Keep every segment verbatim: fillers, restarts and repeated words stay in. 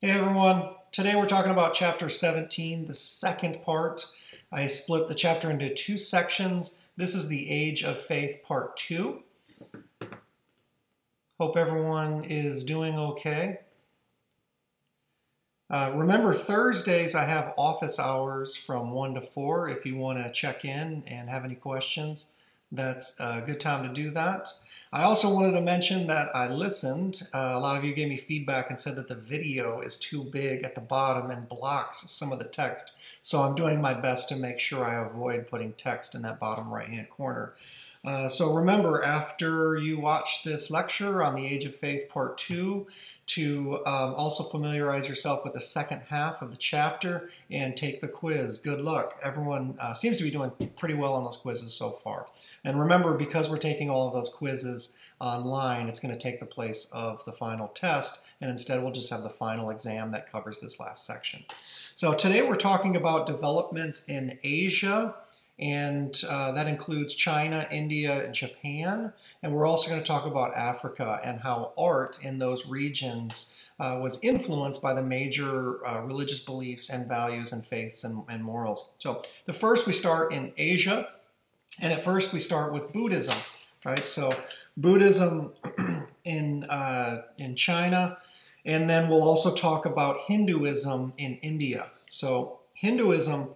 Hey everyone, today we're talking about chapter seventeen, the second part. I split the chapter into two sections. This is the Age of Faith part two. Hope everyone is doing okay. Uh, remember, Thursdays I have office hours from one to four. If you want to check in and have any questions, that's a good time to do that. I also wanted to mention that I listened. Uh, a lot of you gave me feedback and said that the video is too big at the bottom and blocks some of the text. So I'm doing my best to make sure I avoid putting text in that bottom right-hand corner. Uh, so remember, after you watch this lecture on the Age of Faith Part two, to um, also familiarize yourself with the second half of the chapter and take the quiz. Good luck. Everyone uh, seems to be doing pretty well on those quizzes so far. And remember, because we're taking all of those quizzes online, it's going to take the place of the final test, and instead we'll just have the final exam that covers this last section. So today we're talking about developments in Asia, and uh, that includes China, India, and Japan. And we're also going to talk about Africa and how art in those regions uh, was influenced by the major uh, religious beliefs and values and faiths and, and morals. So the first we start in Asia, and at first we start with Buddhism, right? So Buddhism in, uh, in China, and then we'll also talk about Hinduism in India. So Hinduism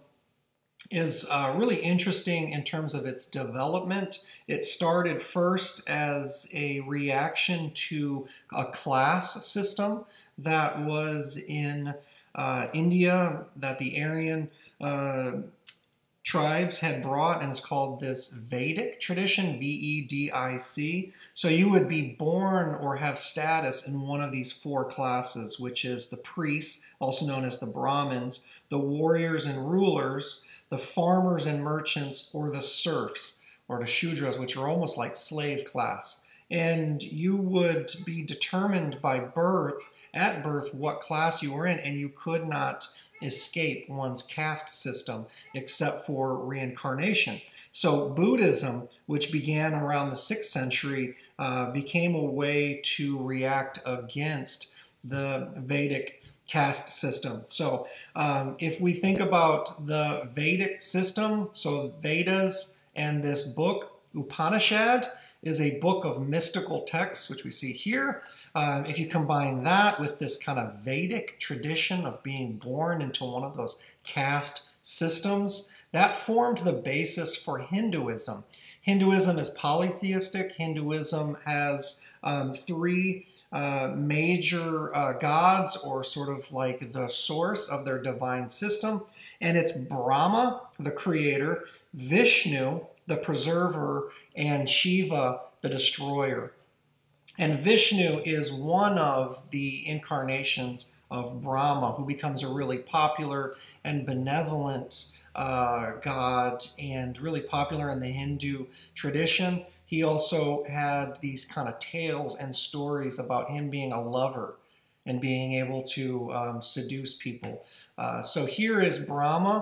is uh, really interesting in terms of its development. It started first as a reaction to a class system that was in uh, India that the Aryan uh, tribes had brought, and it's called this Vedic tradition, V E D I C. So you would be born or have status in one of these four classes, which is the priests, also known as the Brahmins, the warriors and rulers, the farmers and merchants, or the serfs, or the Shudras, which are almost like slave class. And you would be determined by birth, at birth, what class you were in, and you could not escape one's caste system except for reincarnation. So Buddhism, which began around the sixth century, uh, became a way to react against the Vedic caste system. So um, if we think about the Vedic system, so Vedas and this book, Upanishad, is a book of mystical texts, which we see here. Uh, if you combine that with this kind of Vedic tradition of being born into one of those caste systems, that formed the basis for Hinduism. Hinduism is polytheistic. Hinduism has um, three Uh, major uh, gods, or sort of like the source of their divine system. And it's Brahma, the creator, Vishnu, the preserver, and Shiva, the destroyer. And Vishnu is one of the incarnations of Brahma, who becomes a really popular and benevolent uh, god, and really popular in the Hindu tradition. He also had these kind of tales and stories about him being a lover and being able to um, seduce people. Uh, so here is Brahma.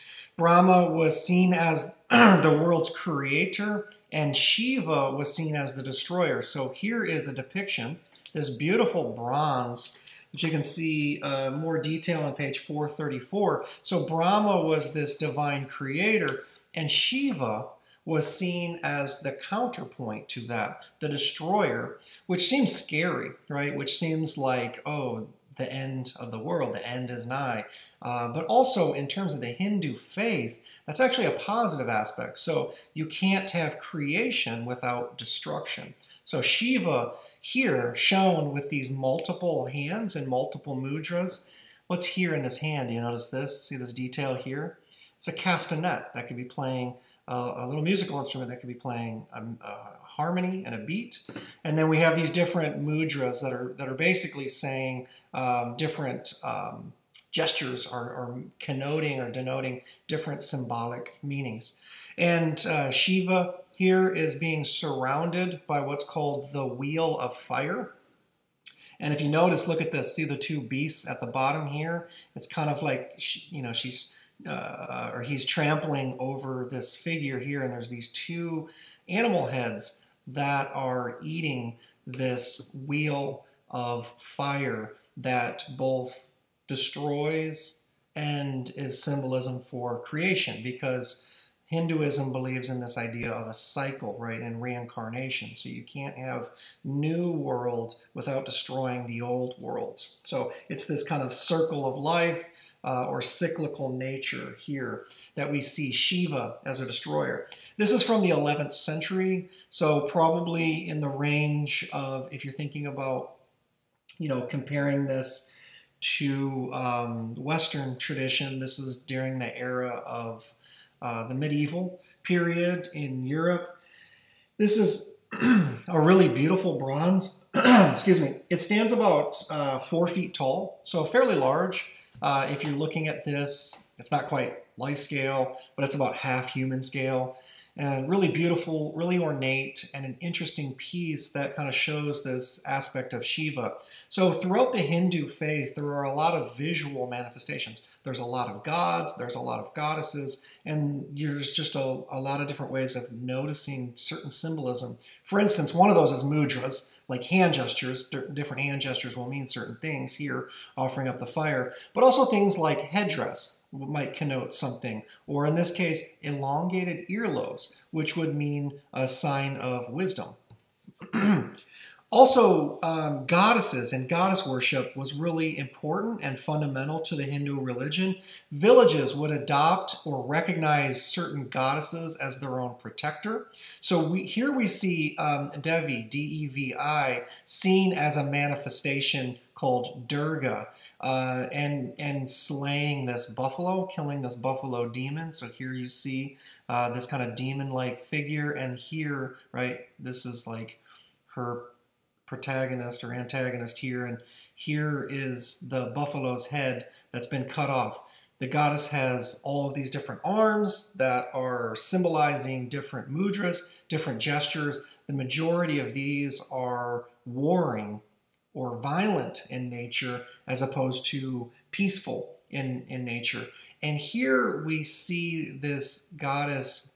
Brahma was seen as the world's creator, and Shiva was seen as the destroyer. So here is a depiction, this beautiful bronze, which you can see uh, more detail on page four thirty-four. So Brahma was this divine creator, and Shiva was seen as the counterpoint to that, the destroyer, which seems scary, right? Which seems like, oh, the end of the world, the end is nigh. Uh, but also in terms of the Hindu faith, that's actually a positive aspect. So you can't have creation without destruction. So Shiva here shown with these multiple hands and multiple mudras. What's here in his hand? Do you notice this? See this detail here? It's a castanet that could be playing Uh, a little musical instrument that could be playing a, a harmony and a beat. And then we have these different mudras that are that are basically saying um, different um, gestures, are, are connoting or denoting different symbolic meanings. And uh, Shiva here is being surrounded by what's called the Wheel of Fire. And if you notice, look at this, see the two beasts at the bottom here? It's kind of like, you know, she's Uh, or he's trampling over this figure here, and there's these two animal heads that are eating this wheel of fire that both destroys, and is symbolism for creation, because Hinduism believes in this idea of a cycle, right, and reincarnation. So you can't have new world without destroying the old worlds. So it's this kind of circle of life uh, or cyclical nature here that we see Shiva as a destroyer. This is from the eleventh century, so probably in the range of, if you're thinking about, you know, comparing this to um, Western tradition, this is during the era of uh, the medieval period in Europe. This is a really beautiful bronze. Excuse me. It stands about uh, four feet tall, so fairly large. Uh, if you're looking at this, it's not quite life scale, but it's about half human scale. And really beautiful, really ornate, and an interesting piece that kind of shows this aspect of Shiva. So throughout the Hindu faith, there are a lot of visual manifestations. There's a lot of gods, there's a lot of goddesses, and there's just a, a lot of different ways of noticing certain symbolism. For instance, one of those is mudras, like hand gestures. Different hand gestures will mean certain things here, offering up the fire, but also things like headdress might connote something, or in this case, elongated earlobes, which would mean a sign of wisdom. Also, um, goddesses and goddess worship was really important and fundamental to the Hindu religion. Villages would adopt or recognize certain goddesses as their own protector. So we, here we see um, Devi, D E V I, seen as a manifestation called Durga, uh, and, and slaying this buffalo, killing this buffalo demon. So here you see uh, this kind of demon-like figure, and here, right, this is like her protagonist or antagonist here, and here is the buffalo's head that's been cut off. The goddess has all of these different arms that are symbolizing different mudras, different gestures. The majority of these are warring or violent in nature as opposed to peaceful in, in nature. And here we see this goddess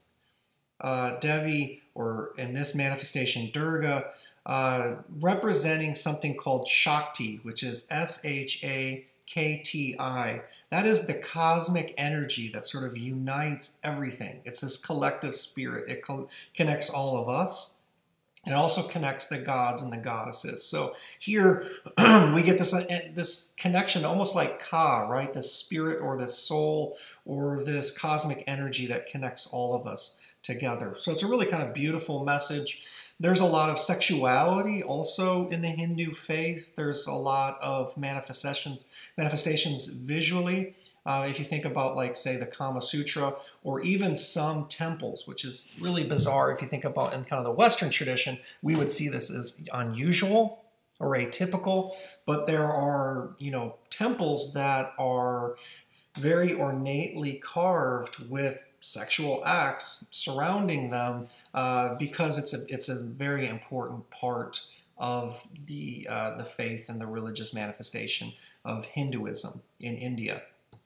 uh, Devi, or in this manifestation Durga, Uh, representing something called Shakti, which is S H A K T I. That is the cosmic energy that sort of unites everything. It's this collective spirit. It co connects all of us. It also connects the gods and the goddesses. So here we get this, uh, this connection, almost like Ka, right? This spirit or this soul or this cosmic energy that connects all of us together. So it's a really kind of beautiful message. There's a lot of sexuality also in the Hindu faith. There's a lot of manifestations, manifestations visually. Uh, if you think about, like, say, the Kama Sutra, or even some temples, which is really bizarre. If you think about in kind of the Western tradition, we would see this as unusual or atypical. But there are, you know, temples that are very ornately carved with sexual acts surrounding them, uh, because it's a it's a very important part of the uh, the faith and the religious manifestation of Hinduism in India.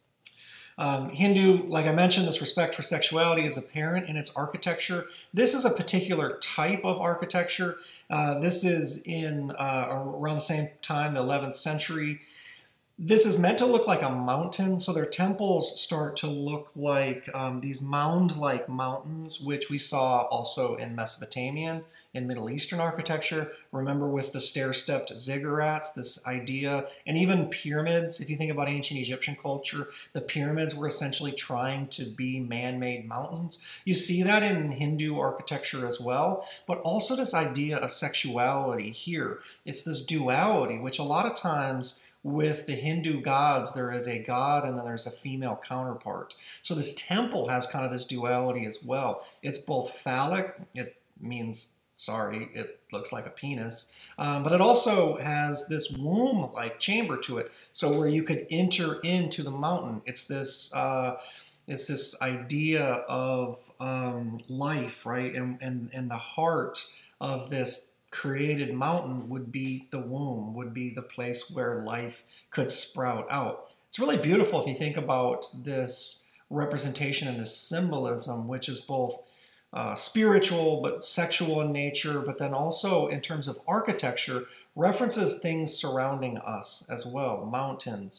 Um, Hindu, like I mentioned, this respect for sexuality is apparent in its architecture. This is a particular type of architecture. Uh, this is in uh, around the same time, the eleventh century. This is meant to look like a mountain, so their temples start to look like um, these mound-like mountains, which we saw also in Mesopotamian, in Middle Eastern architecture. Remember with the stair-stepped ziggurats, this idea, and even pyramids. If you think about ancient Egyptian culture, the pyramids were essentially trying to be man-made mountains. You see that in Hindu architecture as well, but also this idea of sexuality here. It's this duality, which a lot of times with the Hindu gods, there is a god and then there's a female counterpart. So this temple has kind of this duality as well. It's both phallic, it means, sorry, it looks like a penis, um, but it also has this womb-like chamber to it, so where you could enter into the mountain. It's this, uh, it's this idea of um, life, right? And, and, and the heart of this created mountain would be the womb, would be the place where life could sprout out. It's really beautiful if you think about this representation and this symbolism, which is both uh, spiritual but sexual in nature, but then also in terms of architecture, references things surrounding us as well. Mountains,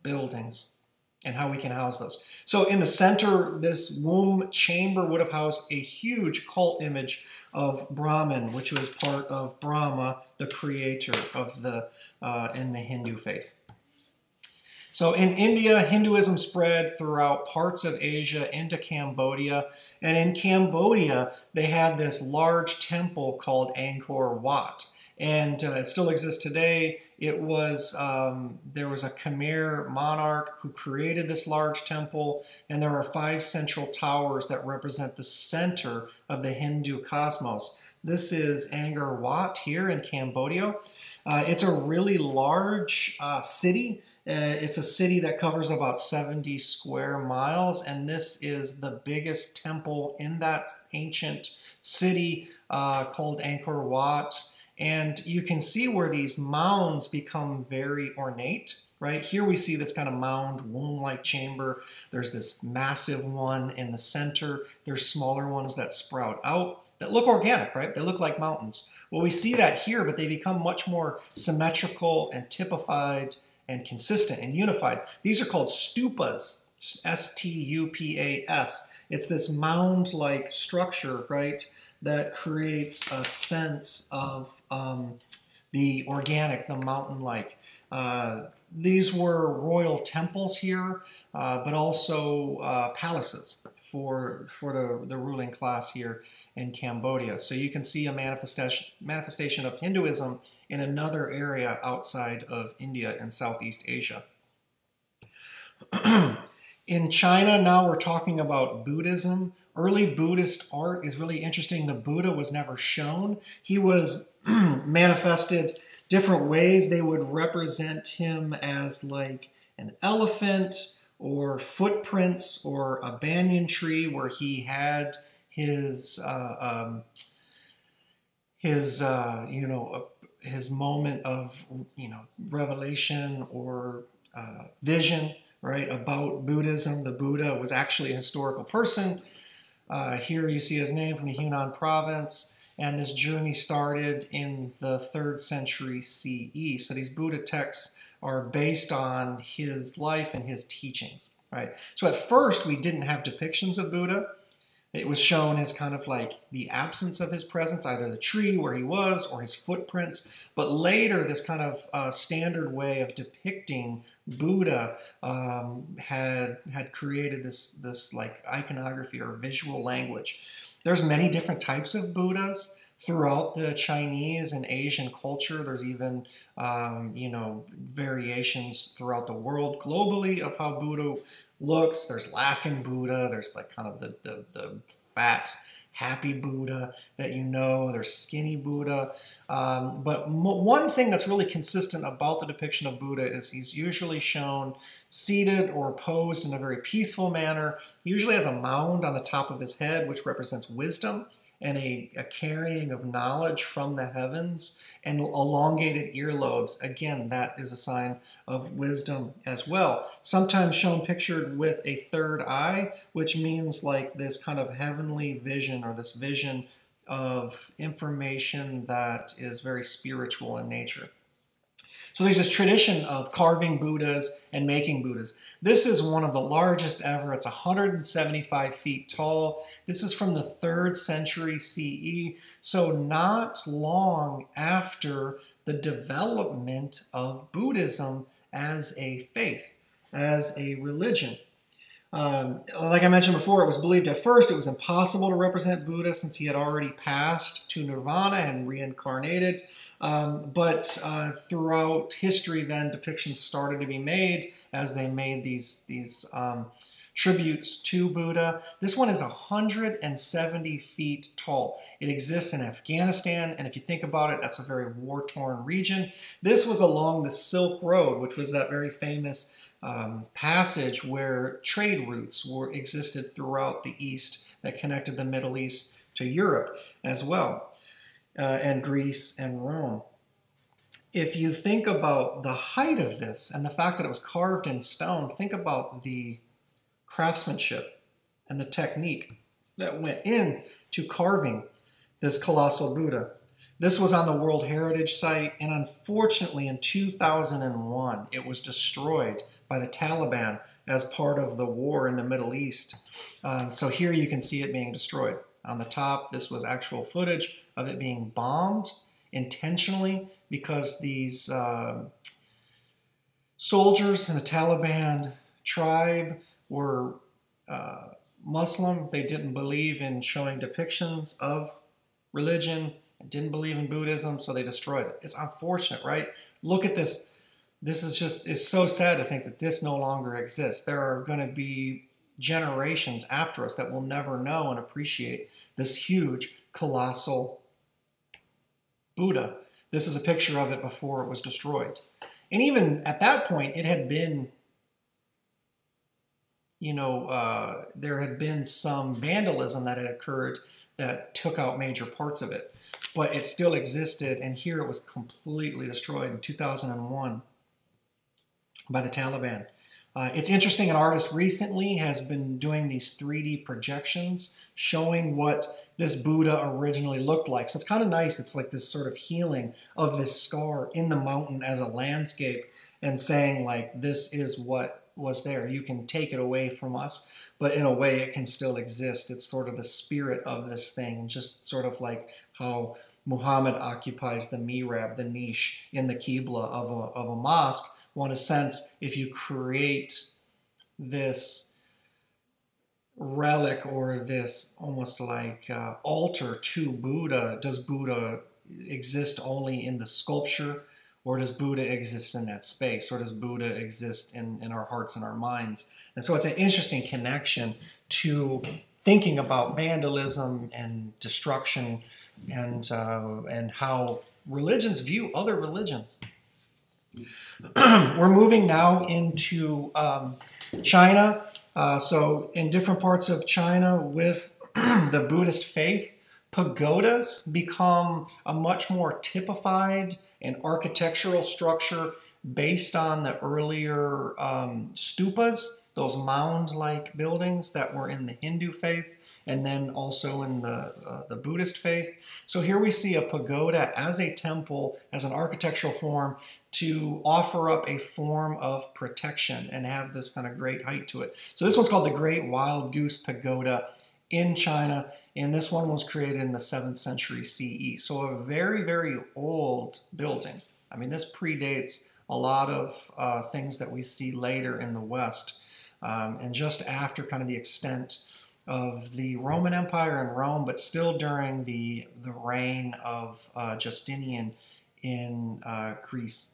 buildings and how we can house those. So in the center, this womb chamber would have housed a huge cult image of Brahman, which was part of Brahma, the creator of the uh, in the Hindu faith. So in India, Hinduism spread throughout parts of Asia into Cambodia. And in Cambodia, they had this large temple called Angkor Wat. And uh, it still exists today. It was, um, there was a Khmer monarch who created this large temple, and there are five central towers that represent the center of the Hindu cosmos. This is Angkor Wat here in Cambodia. Uh, it's a really large uh, city. Uh, it's a city that covers about seventy square miles, and this is the biggest temple in that ancient city uh, called Angkor Wat. And you can see where these mounds become very ornate, right? Here we see this kind of mound, womb-like chamber. There's this massive one in the center. There's smaller ones that sprout out that look organic, right? They look like mountains. Well, we see that here, but they become much more symmetrical and typified and consistent and unified. These are called stupas, S T U P A S. It's this mound-like structure, right, that creates a sense of um, the organic, the mountain-like. Uh, these were royal temples here, uh, but also uh, palaces for, for the, the ruling class here in Cambodia. So you can see a manifestation, manifestation of Hinduism in another area outside of India and Southeast Asia. In China, now we're talking about Buddhism. Early Buddhist art is really interesting. The Buddha was never shown. He was manifested different ways. They would represent him as like an elephant or footprints or a banyan tree where he had his, uh, um, his uh, you know, uh, his moment of, you know, revelation or uh, vision, right, about Buddhism. The Buddha was actually a historical person. Uh, here you see his name from the Hunan province, and this journey started in the third century C E. So these Buddha texts are based on his life and his teachings, right? So at first we didn't have depictions of Buddha. It was shown as kind of like the absence of his presence, either the tree where he was or his footprints. But later, this kind of uh, standard way of depicting Buddha um, had had created this this like iconography or visual language. There's many different types of Buddhas throughout the Chinese and Asian culture. There's even um, you know variations throughout the world globally of how Buddha looks. There's laughing Buddha. There's like kind of the the, the fat, happy Buddha that you know. There's skinny Buddha. Um, but one thing that's really consistent about the depiction of Buddha is he's usually shown seated or posed in a very peaceful manner. He usually has a mound on the top of his head, which represents wisdom and a, a carrying of knowledge from the heavens, and elongated earlobes. Again, that is a sign of wisdom as well. Sometimes shown pictured with a third eye, which means like this kind of heavenly vision or this vision of information that is very spiritual in nature. So there's this tradition of carving Buddhas and making Buddhas. This is one of the largest ever. It's one hundred seventy-five feet tall. This is from the third century C E, so not long after the development of Buddhism as a faith, as a religion. Um, like I mentioned before, it was believed at first it was impossible to represent Buddha since he had already passed to nirvana and reincarnated. Um, but uh, throughout history, then depictions started to be made as they made these these um, tributes to Buddha. This one is one hundred seventy feet tall. It exists in Afghanistan, and if you think about it, that's a very war-torn region. This was along the Silk Road, which was that very famous um, passage where trade routes were existed throughout the East that connected the Middle East to Europe as well. Uh, and Greece and Rome. If you think about the height of this and the fact that it was carved in stone, think about the craftsmanship and the technique that went in to carving this colossal Buddha. This was on the World Heritage Site, and unfortunately in two thousand one, it was destroyed by the Taliban as part of the war in the Middle East. Um, so here you can see it being destroyed. On the top, this was actual footage of it being bombed intentionally because these uh, soldiers in the Taliban tribe were uh, Muslim. They didn't believe in showing depictions of religion, didn't believe in Buddhism, so they destroyed it. It's unfortunate, right? Look at this. This is just, it's so sad to think that this no longer exists. There are going to be generations after us that will never know and appreciate this huge, colossal Buddha. This is a picture of it before it was destroyed. And even at that point, it had been, you know, uh, there had been some vandalism that had occurred that took out major parts of it. But it still existed, and here it was completely destroyed in two thousand one by the Taliban. Uh, it's interesting, an artist recently has been doing these three D projections showing what this Buddha originally looked like. So it's kind of nice. It's like this sort of healing of this scar in the mountain as a landscape and saying like, this is what was there. You can take it away from us, but in a way it can still exist. It's sort of the spirit of this thing, just sort of like how Muhammad occupies the mihrab, the niche in the Qibla of a, of a mosque. Well, in a sense, if you create this relic or this almost like uh, altar to Buddha, does Buddha exist only in the sculpture, or does Buddha exist in that space, or does Buddha exist in, in our hearts and our minds? And so it's an interesting connection to thinking about vandalism and destruction and, uh, and how religions view other religions. We're moving now into um, China. Uh, so in different parts of China with the Buddhist faith, pagodas become a much more typified and architectural structure based on the earlier um, stupas, those mound-like buildings that were in the Hindu faith and then also in the, uh, the Buddhist faith. So here we see a pagoda as a temple, as an architectural form to offer up a form of protection and have this kind of great height to it. So this one's called the Great Wild Goose Pagoda in China, and this one was created in the seventh century C E. So a very, very old building. I mean, this predates a lot of uh, things that we see later in the West, um, and just after kind of the extent of the Roman Empire in Rome, but still during the, the reign of uh, Justinian in uh, Greece.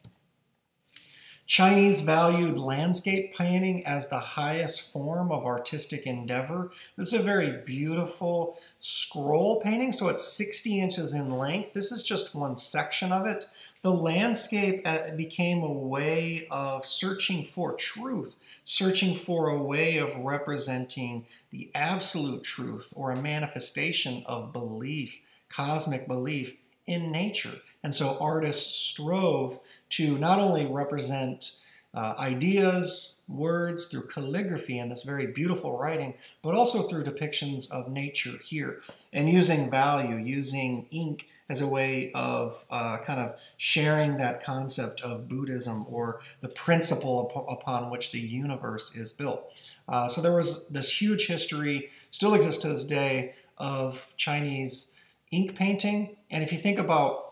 Chinese valued landscape painting as the highest form of artistic endeavor. This is a very beautiful scroll painting, so it's sixty inches in length. This is just one section of it. The landscape became a way of searching for truth, searching for a way of representing the absolute truth or a manifestation of belief, cosmic belief in nature. And so artists strove to not only represent uh, ideas, words through calligraphy and this very beautiful writing, but also through depictions of nature here, and using value, using ink as a way of uh, kind of sharing that concept of Buddhism or the principle up upon which the universe is built. Uh, so there was this huge history, still exists to this day, of Chinese ink painting. And if you think about,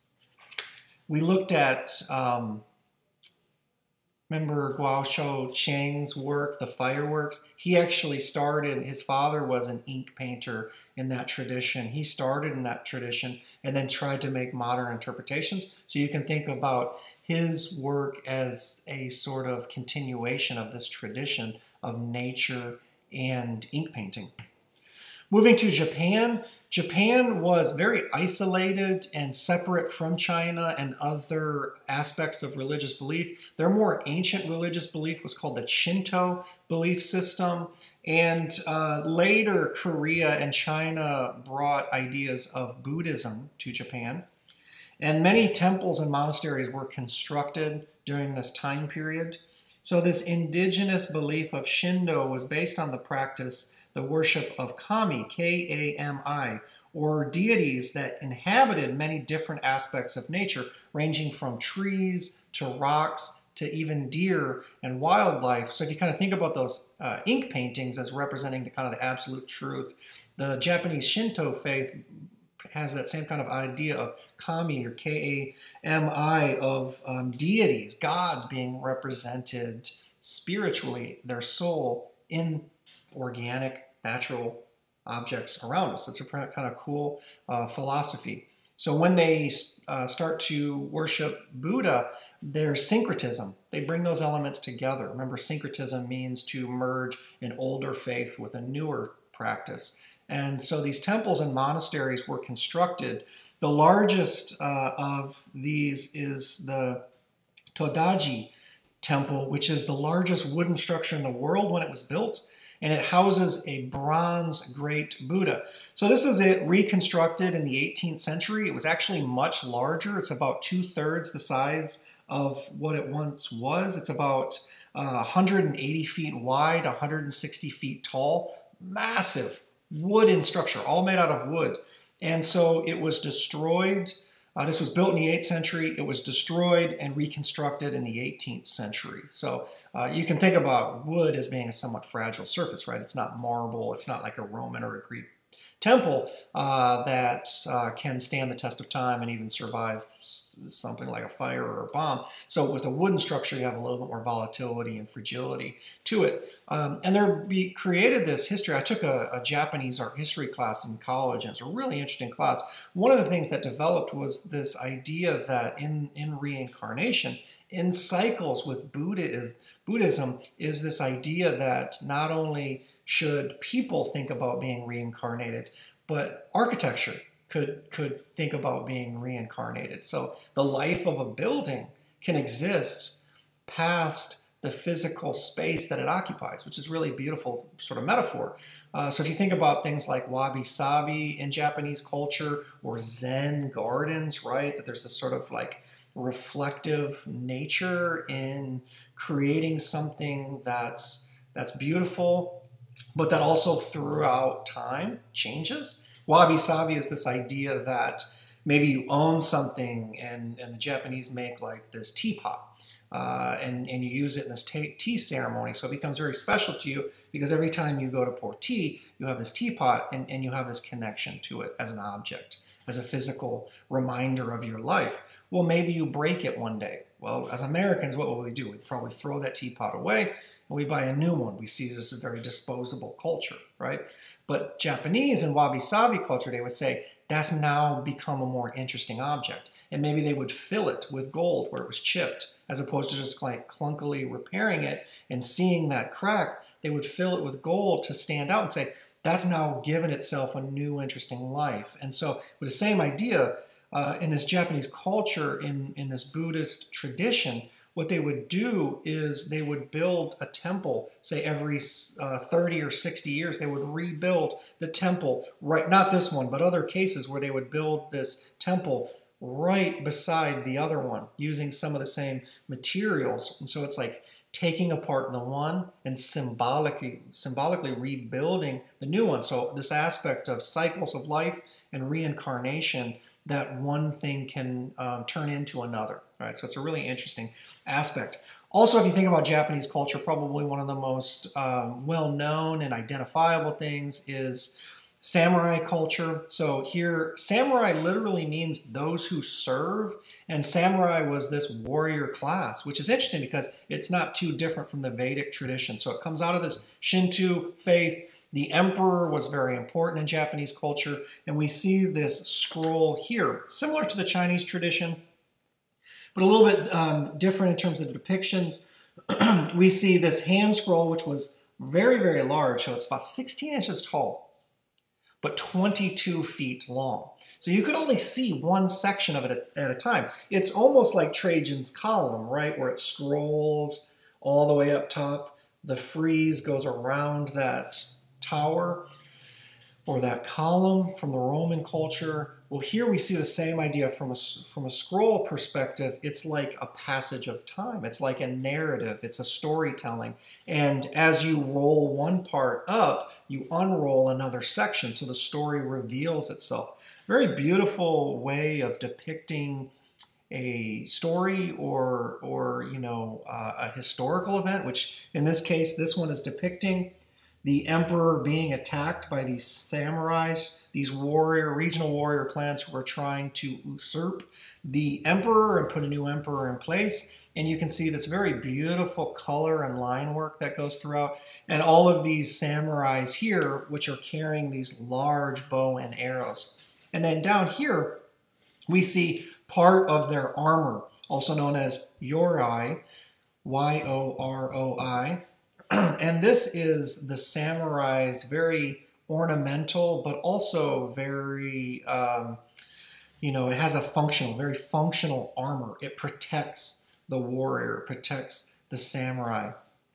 we looked at, um, remember Guo Cheng's work, The Fireworks? He actually started, his father was an ink painter in that tradition. He started in that tradition and then tried to make modern interpretations. So you can think about his work as a sort of continuation of this tradition of nature and ink painting. Moving to Japan, Japan was very isolated and separate from China and other aspects of religious belief. Their more ancient religious belief was called the Shinto belief system. And uh, later, Korea and China brought ideas of Buddhism to Japan. And many temples and monasteries were constructed during this time period. So this indigenous belief of Shinto was based on the practice, the worship of Kami, K A M I, or deities that inhabited many different aspects of nature, ranging from trees to rocks to even deer and wildlife. So if you kind of think about those uh, ink paintings as representing the kind of the absolute truth, the Japanese Shinto faith has that same kind of idea of kami, or K A M I, of um, deities, gods being represented spiritually, their soul, in organic, natural objects around us. It's a kind of cool uh, philosophy. So when they uh, start to worship Buddha, there's syncretism. They bring those elements together. Remember, syncretism means to merge an older faith with a newer practice. And so these temples and monasteries were constructed. The largest uh, of these is the Todaiji Temple, which is the largest wooden structure in the world when it was built. And it houses a bronze great Buddha. So this is it reconstructed in the eighteenth century. It was actually much larger. It's about two-thirds the size of what it once was. It's about uh, one hundred eighty feet wide, one hundred sixty feet tall. Massive wooden structure, all made out of wood. And so it was destroyed. Uh, this was built in the eighth century. It was destroyed and reconstructed in the eighteenth century. So uh, you can think about wood as being a somewhat fragile surface, right? It's not marble. It's not like a Roman or a Greek temple uh, that uh, can stand the test of time and even survive something like a fire or a bomb. So with a wooden structure, you have a little bit more volatility and fragility to it. Um, and there be created this history. I took a, a Japanese art history class in college, and it's a really interesting class. One of the things that developed was this idea that in, in reincarnation, in cycles with Buddha is, Buddhism, is this idea that not only should people think about being reincarnated, but architecture could, could think about being reincarnated. So the life of a building can exist past the physical space that it occupies, which is really a beautiful sort of metaphor. Uh, so if you think about things like wabi-sabi in Japanese culture, or Zen gardens, right, that there's this sort of like reflective nature in creating something that's, that's beautiful, but that also throughout time changes. Wabi-sabi is this idea that maybe you own something, and, and the Japanese make like this teapot, uh, and, and you use it in this tea, tea ceremony. So it becomes very special to you because every time you go to pour tea, you have this teapot, and, and you have this connection to it as an object, as a physical reminder of your life. Well, maybe you break it one day. Well, as Americans, what would we do? We'd probably throw that teapot away, and we buy a new one. We see this as a very disposable culture, right? But Japanese and wabi-sabi culture, they would say, that's now become a more interesting object. And maybe they would fill it with gold where it was chipped, as opposed to just like clunkily repairing it and seeing that crack. They would fill it with gold to stand out and say, that's now given itself a new interesting life. And so with the same idea, uh, in this Japanese culture, in, in this Buddhist tradition, what they would do is they would build a temple, say every uh, thirty or sixty years, they would rebuild the temple, right? Not this one, but other cases where they would build this temple right beside the other one using some of the same materials. And so it's like taking apart the one and symbolically, symbolically rebuilding the new one. So this aspect of cycles of life and reincarnation, that one thing can um, turn into another, right? So it's a really interesting aspect. Also, if you think about Japanese culture, probably one of the most um, well-known and identifiable things is samurai culture. So here, samurai literally means those who serve, and samurai was this warrior class, which is interesting because it's not too different from the Vedic tradition. So it comes out of this Shinto faith. The emperor was very important in Japanese culture, and we see this scroll here, similar to the Chinese tradition, but a little bit um, different in terms of the depictions. We see this hand scroll, which was very, very large, so it's about sixteen inches tall, but twenty-two feet long. So you could only see one section of it at a time. It's almost like Trajan's column, right, where it scrolls all the way up top. The frieze goes around that tower or that column from the Roman culture. Well, here we see the same idea from a, from a scroll perspective. It's like a passage of time. It's like a narrative. It's a storytelling. And as you roll one part up, you unroll another section, so the story reveals itself. Very beautiful way of depicting a story or, or you know, uh, a historical event, which in this case, this one is depicting the emperor being attacked by these samurais, these warrior, regional warrior clans who are trying to usurp the emperor and put a new emperor in place. And you can see this very beautiful color and line work that goes throughout. And all of these samurais here, which are carrying these large bow and arrows. And then down here, we see part of their armor, also known as yoroi, Y O R O I. And this is the samurai's very ornamental, but also very, um, you know, it has a functional, very functional armor. It protects the warrior, it protects the samurai.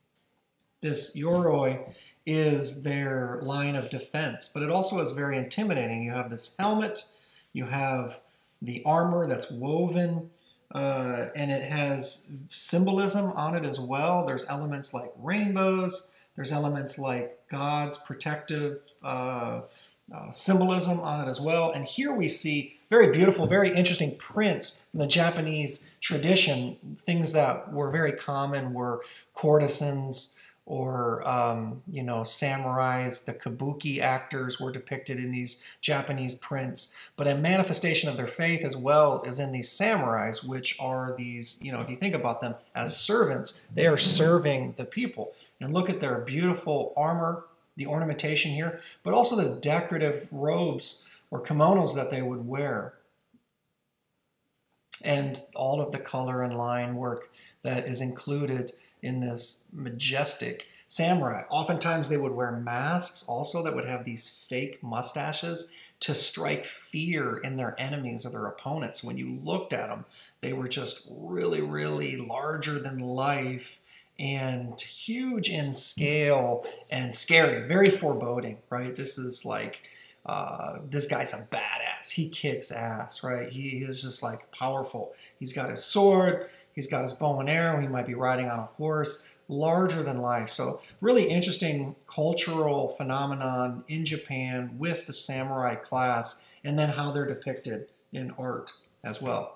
This yoroi is their line of defense, but it also is very intimidating. You have this helmet, you have the armor that's woven, Uh, and it has symbolism on it as well. There's elements like rainbows. There's elements like God's protective uh, uh, symbolism on it as well. And here we see very beautiful, very interesting prints in the Japanese tradition. Things that were very common were courtesans or, um, you know, samurais. The kabuki actors were depicted in these Japanese prints. But a manifestation of their faith as well is in these samurais, which are these, you know, if you think about them as servants, they are serving the people. And look at their beautiful armor, the ornamentation here, but also the decorative robes or kimonos that they would wear. And all of the color and line work that is included in this majestic samurai. Oftentimes they would wear masks also that would have these fake mustaches to strike fear in their enemies or their opponents. When you looked at them, they were just really, really larger than life and huge in scale and scary, very foreboding, right? This is like, uh, this guy's a badass. He kicks ass, right? He is just like powerful. He's got his sword, he's got his bow and arrow, he might be riding on a horse, larger than life. So really interesting cultural phenomenon in Japan with the samurai class and then how they're depicted in art as well.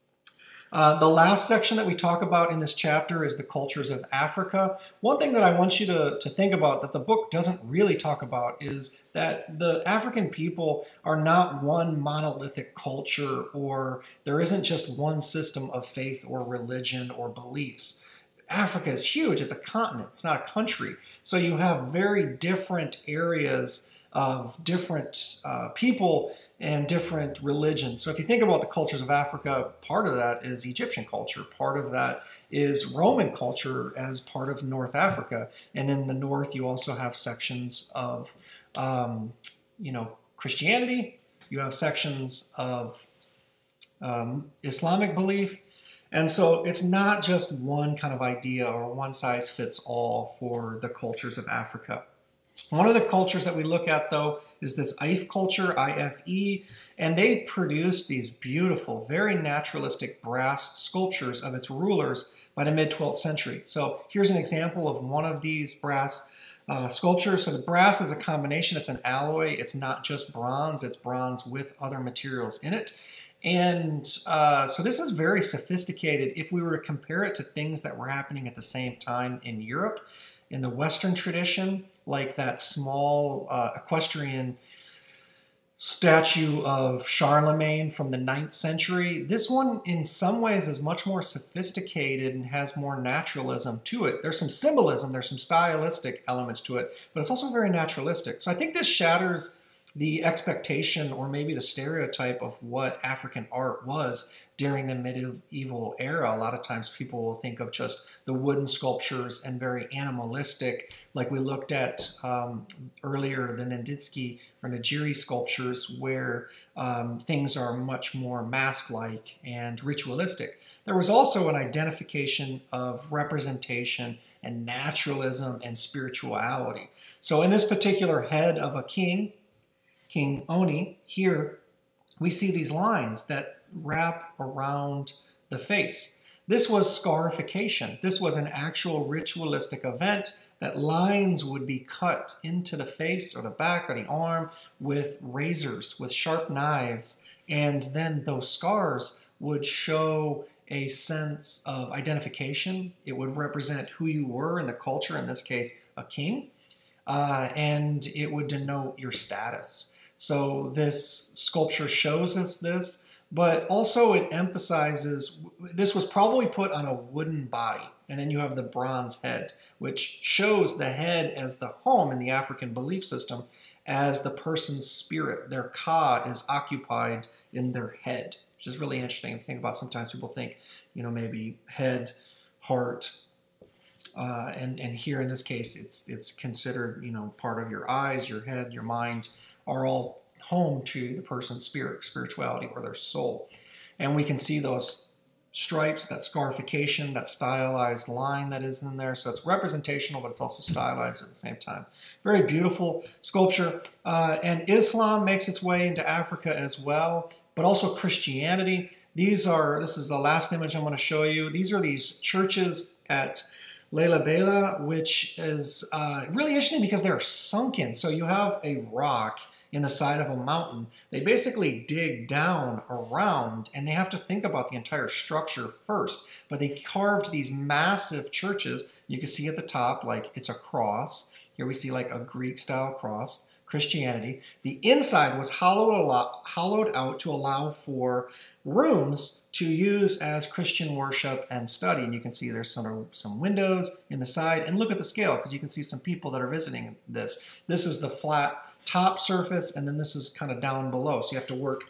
Uh, the last section that we talk about in this chapter is the cultures of Africa. One thing that I want you to, to think about that the book doesn't really talk about is that the African people are not one monolithic culture, or there isn't just one system of faith or religion or beliefs. Africa is huge. It's a continent. It's not a country. So you have very different areas of different uh, people and different religions. So if you think about the cultures of Africa, part of that is Egyptian culture. Part of that is Roman culture as part of North Africa. And in the north, you also have sections of, um, you know, Christianity. You have sections of um, Islamic belief. And so it's not just one kind of idea or one size fits all for the cultures of Africa. One of the cultures that we look at, though, is this Ife culture, I F E, and they produced these beautiful, very naturalistic brass sculptures of its rulers by the mid twelfth century. So here's an example of one of these brass uh, sculptures. So the brass is a combination. It's an alloy. It's not just bronze. It's bronze with other materials in it. And uh, so this is very sophisticated. If we were to compare it to things that were happening at the same time in Europe, in the Western tradition, like that small uh, equestrian statue of Charlemagne from the ninth century. This one, in some ways, is much more sophisticated and has more naturalism to it. There's some symbolism, there's some stylistic elements to it, but it's also very naturalistic. So I think this shatters the expectation or maybe the stereotype of what African art was during the medieval era. A lot of times people will think of just the wooden sculptures and very animalistic, like we looked at um, earlier, the Nditsky or Nigiri sculptures, where um, things are much more mask-like and ritualistic. There was also an identification of representation and naturalism and spirituality. So in this particular head of a king, King Oni, here we see these lines that wrap around the face. This was scarification. This was an actual ritualistic event that lines would be cut into the face or the back or the arm with razors, with sharp knives, and then those scars would show a sense of identification. It would represent who you were in the culture, in this case, a king, uh, and it would denote your status. So this sculpture shows us this, but also it emphasizes, this was probably put on a wooden body, and then you have the bronze head, which shows the head as the home in the African belief system, as the person's spirit. Their ka is occupied in their head, which is really interesting to think about. Sometimes people think, you know, maybe head, heart, uh, and, and here in this case, it's, it's considered, you know, part of your eyes, your head, your mind are all home to the person's spirit, spirituality, or their soul. And we can see those stripes, that scarification, that stylized line that is in there. So it's representational, but it's also stylized at the same time. Very beautiful sculpture. Uh, and Islam makes its way into Africa as well, but also Christianity. These are, this is the last image I'm going to show you. These are these churches at Lalibela, which is uh, really interesting because they're sunken. So you have a rock in the side of a mountain. They basically dig down around, and they have to think about the entire structure first. But they carved these massive churches. You can see at the top, like it's a cross. Here we see like a Greek-style cross, Christianity. The inside was hollowed, a lot, hollowed out to allow for rooms to use as Christian worship and study. And you can see there's some, some windows in the side. And look at the scale, because you can see some people that are visiting this. This is the flat top surface, and then this is kind of down below. So you have to work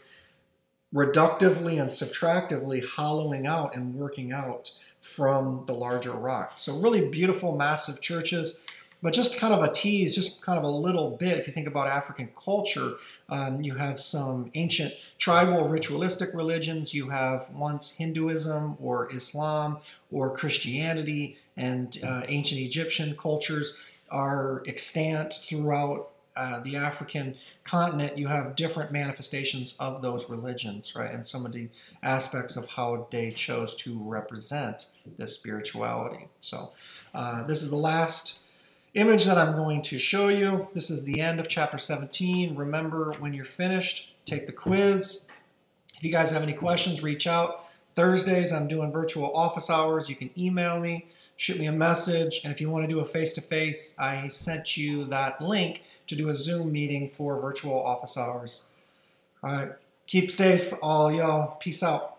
reductively and subtractively, hollowing out and working out from the larger rock. So really beautiful, massive churches. But just kind of a tease, just kind of a little bit, if you think about African culture, um, you have some ancient tribal ritualistic religions. You have once Hinduism or Islam or Christianity, and uh, ancient Egyptian cultures are extant throughout uh, the African continent. You have different manifestations of those religions, right? And some of the aspects of how they chose to represent this spirituality. So uh, this is the last image that I'm going to show you. This is the end of chapter seventeen. Remember, when you're finished, take the quiz. If you guys have any questions, reach out. Thursdays, I'm doing virtual office hours. You can email me, shoot me a message, and if you want to do a face-to-face, I sent you that link to do a Zoom meeting for virtual office hours. All right, keep safe, all y'all. Peace out.